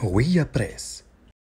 هوية بريس.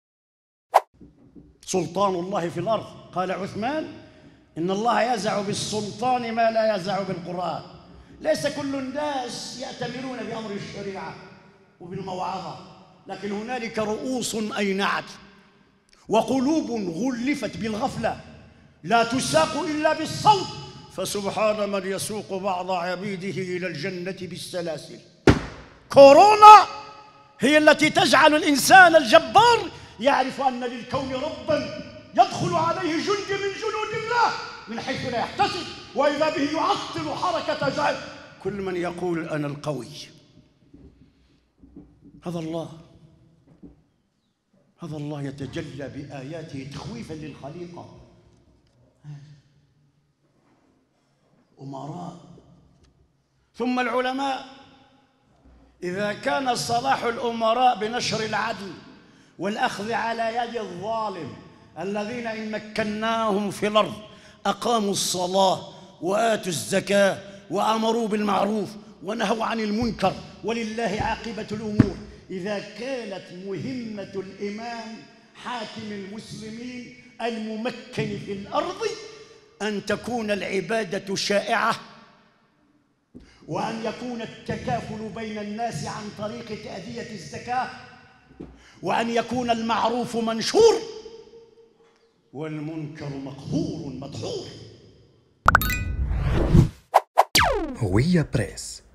سلطان الله في الأرض. قال عثمان: إن الله يزع بالسلطان ما لا يزع بالقرآن. ليس كل الناس يأتمرون بأمر الشريعة وبالموعظة، لكن هنالك رؤوس أينعت وقلوب غلفت بالغفلة لا تساق إلا بالصوت، فسبحان من يسوق بعض عبيده إلى الجنة بالسلاسل. كورونا هي التي تجعل الإنسان الجبار يعرف أن للكون رباً يدخل عليه جند من جنود الله من حيث لا يحتسب، وإذا به يعطل حركة جهل. كل من يقول أنا القوي، هذا الله يتجلى بآياته تخويفاً للخليقة. أمراء ثم العلماء. إذا كان صلاح الأمراء بنشر العدل والأخذ على يد الظالم الذين إن مكناهم في الأرض أقاموا الصلاة وآتوا الزكاة وأمروا بالمعروف ونهوا عن المنكر ولله عاقبة الأمور، إذا كانت مهمة الإمام حاكم المسلمين الممكن في الأرض أن تكون العبادة شائعة، وأن يكون التكافل بين الناس عن طريق تأدية الزكاة، وأن يكون المعروف منشور والمنكر مقهور مدحور. هوية بريس.